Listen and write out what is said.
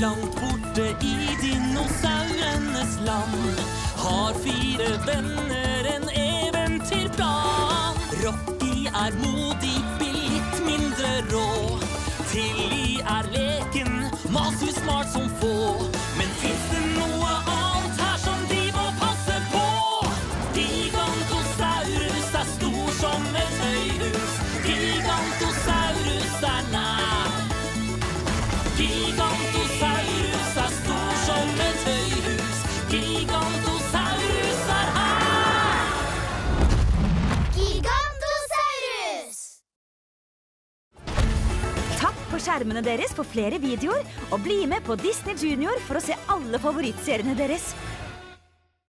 Langt borte i dinosaurenes land har 4 venner en eventyrplan. Rocky er modig, litt mindre rå. Tilly er leken, Masu smart som få. Men finnes det noe annet her som de må passe på? Gigantosaurus er stor som et høyhus. Gigantosaurus er nær. Gigantosaurus er stor som et høyhus. Gigantosaurus er her! Gigantosaurus! Tapp på skjermene deres for flere videoer, og bli med på Disney Junior for å se alle favorittseriene deres.